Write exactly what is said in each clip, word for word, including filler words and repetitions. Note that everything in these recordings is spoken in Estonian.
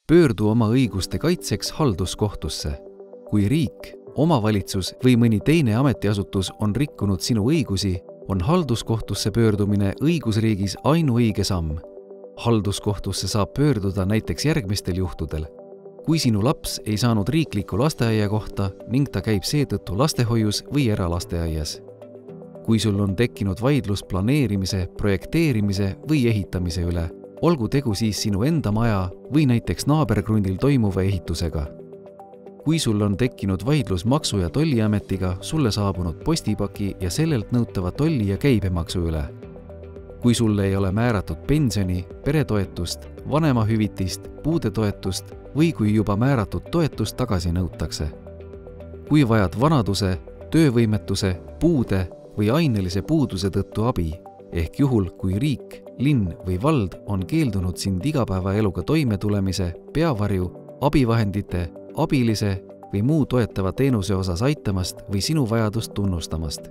Pöördu oma õiguste kaitseks halduskohtusse. Kui riik, omavalitsus või mõni teine ametiasutus on rikkunud sinu õigusi, on halduskohtusse pöördumine õigusriigis ainuõige samm. Halduskohtusse saab pöörduda näiteks järgmistel juhtudel. Kui sinu laps ei saanud riikliku lasteaia kohta ning ta käib seetõttu lastehoius või eralasteaias. Kui sul on tekkinud vaidlus planeerimise, projekteerimise või ehitamise üle, olgu tegu siis sinu enda maja või näiteks naaberkrundil toimuva ehitusega. Kui sul on tekkinud vaidlus Maksu- ja Tolliametiga sulle saabunud postipaki ja sellelt nõutava tolli ja käibemaksu üle. Kui sulle ei ole määratud pensioni, peretoetust, vanemahüvitist, puudetoetust või kui juba määratud toetust tagasi nõutakse. Kui vajad vanaduse, töövõimetuse, puude või ainelise puuduse tõttu abi, ehk juhul, kui riik, linn või vald on keeldunud sind igapäevaeluga toimetulemise, peavarju, abivahendite, abilise või muu toetava teenuse osas aitamast või sinu vajadust tunnustamast.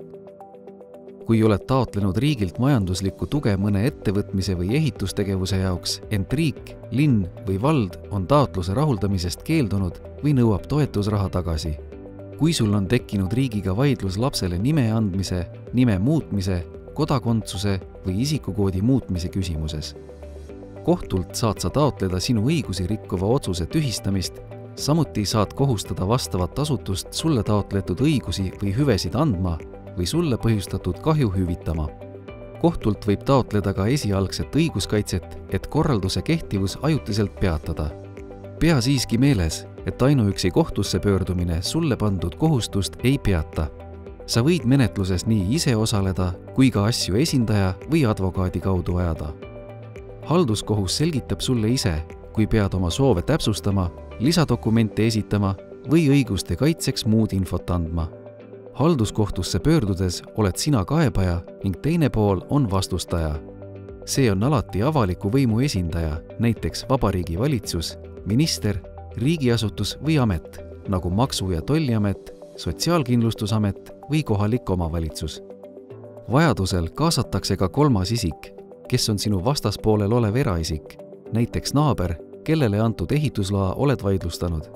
Kui oled taotlenud riigilt majanduslikku tuge mõne ettevõtmise või ehitustegevuse jaoks, ent riik, linn või vald on taotluse rahuldamisest keeldunud või nõuab toetusraha tagasi. Kui sul on tekkinud riigiga vaidlus lapsele nime andmise, nime muutmise, kodakondsuse või isikukoodi muutmise küsimuses. Kohtult saad sa taotleda sinu õigusi rikkuva otsuse tühistamist, samuti saad kohustada vastavat asutust sulle taotletud õigusi või hüvesid andma või sulle põhjustatud kahju hüvitama. Kohtult võib taotleda ka esialgset õiguskaitset, et korralduse kehtivus ajutiselt peatada. Pea siiski meeles, et ainuüksi kohtusse pöördumine sulle pandud kohustust ei peata. Sa võid menetluses nii ise osaleda, kui ka asju esindaja või advokaadi kaudu ajada. Halduskohus selgitab sulle ise, kui pead oma soove täpsustama, lisadokumente esitama või õiguste kaitseks muud infot andma. Halduskohtusse pöördudes oled sina kaebaja ning teine pool on vastustaja. See on alati avaliku võimu esindaja, näiteks Vabariigi Valitsus, minister, riigiasutus või amet, nagu Maksu- ja Tolliamet, Sotsiaalkindlustusamet või kohalik omavalitsus. Vajadusel kaasatakse ka kolmas isik, kes on sinu vastaspoolel olev eraisik, näiteks naaber, kellele antud ehitusloa oled vaidlustanud.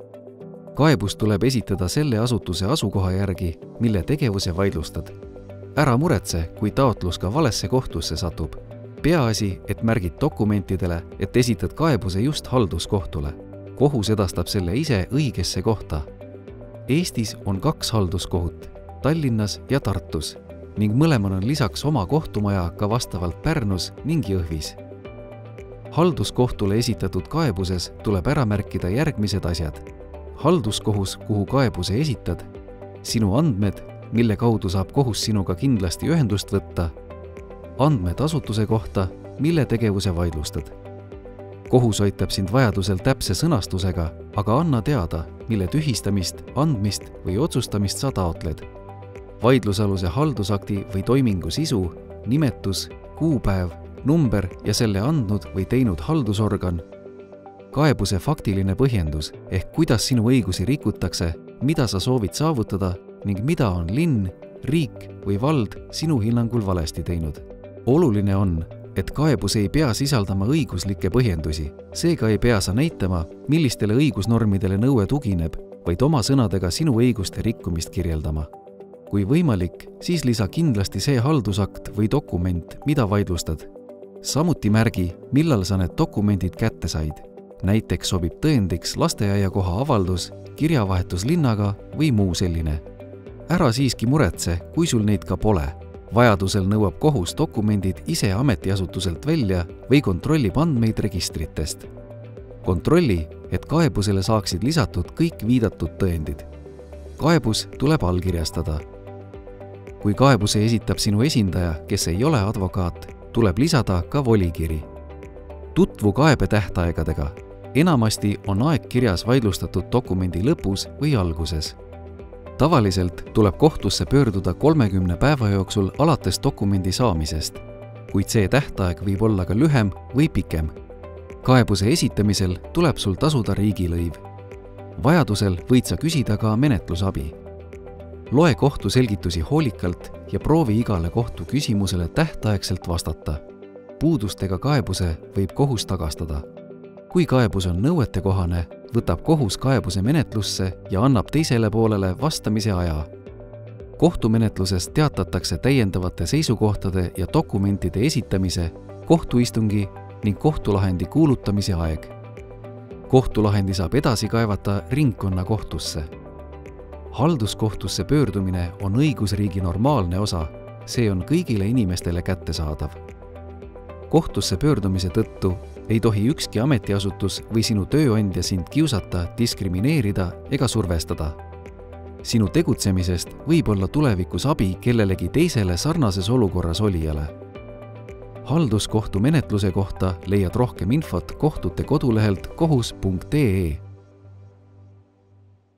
Kaebus tuleb esitada selle asutuse asukoha järgi, mille tegevuse vaidlustad. Ära muretse, kui taotlus ka valesse kohtusse satub. Peaasi, et märgid dokumentidele, et esitad kaebuse just halduskohtule. Kohus edastab selle ise õigesse kohta. Eestis on kaks halduskohut, Tallinnas ja Tartus, ning mõlemal on lisaks oma kohtumaja ka vastavalt Pärnus ning Jõhvis. Halduskohtule esitatud kaebuses tuleb ära märkida järgmised asjad. Halduskohus, kuhu kaebuse esitad, sinu andmed, mille kaudu saab kohus sinuga kindlasti ühendust võtta, andmed asutuse kohta, mille tegevuse vaidlustad. Kohus aitab sind vajadusel täpse sõnastusega, aga anna teada, mille tühistamist, andmist või otsustamist sa taotled. Vaidlusaluse haldusakti või toimingu sisu, nimetus, kuupäev, number ja selle andnud või teinud haldusorgan, kaebuse faktiline põhjendus ehk kuidas sinu õigusi rikutakse, mida sa soovid saavutada ning mida on linn, riik või vald sinu hinnangul valesti teinud. Oluline on, et kaebus ei pea sisaldama õiguslikke põhjendusi, seega ei pea sa näitama, millistele õigusnormidele nõue tugineb, vaid oma sõnadega sinu õiguste rikkumist kirjeldama. Kui võimalik, siis lisa kindlasti see haldusakt või dokument, mida vaidlustad. Samuti märgi, millal sa need dokumendid kätte said. Näiteks sobib tõendiks lasteaiakoha avaldus, kirjavahetus linnaga või muu selline. Ära siiski muretse, kui sul neid ka pole. Vajadusel nõuab kohus dokumendid ise ametiasutuselt välja või kontrollib andmeid registritest. Kontrolli, et kaebusele saaksid lisatud kõik viidatud tõendid. Kaebus tuleb allkirjastada. Kui kaebuse esitab sinu esindaja, kes ei ole advokaat, tuleb lisada ka volikiri. Tutvu kaebetähtaegadega. Enamasti on aeg kirjas vaidlustatud dokumendi lõpus või alguses. Tavaliselt tuleb kohtusse pöörduda kolmekümne päeva jooksul alates dokumendi saamisest, kuid see tähtaeg võib olla ka lühem või pikem. Kaebuse esitamisel tuleb sul tasuda riigilõiv. Vajadusel võid sa küsida ka menetlusabi. Loe kohtu selgitusi hoolikalt ja proovi igale kohtu küsimusele tähtaegselt vastata. Puudustega kaebuse võib kohus tagastada. kui kaebus on nõuetekohane, võtab kohus kaebuse menetlusse ja annab teisele poolele vastamise aja. Kohtumenetluses teatatakse täiendavate seisukohtade ja dokumentide esitamise, kohtuistungi ning kohtulahendi kuulutamise aeg. Kohtulahendi saab edasi kaevata ringkonnakohtusse. Halduskohtusse pöördumine on õigusriigi normaalne osa, see on kõigile inimestele kättesaadav. Kohtusse pöördumise tõttu ei tohi ükski ametiasutus või sinu tööandja sind kiusata, diskrimineerida ega survestada. Sinu tegutsemisest võib olla tulevikus abi kellelegi teisele sarnases olukorras olijale. Halduskohtu menetluse kohta leiad rohkem infot kohtute kodulehelt kohus punkt ee.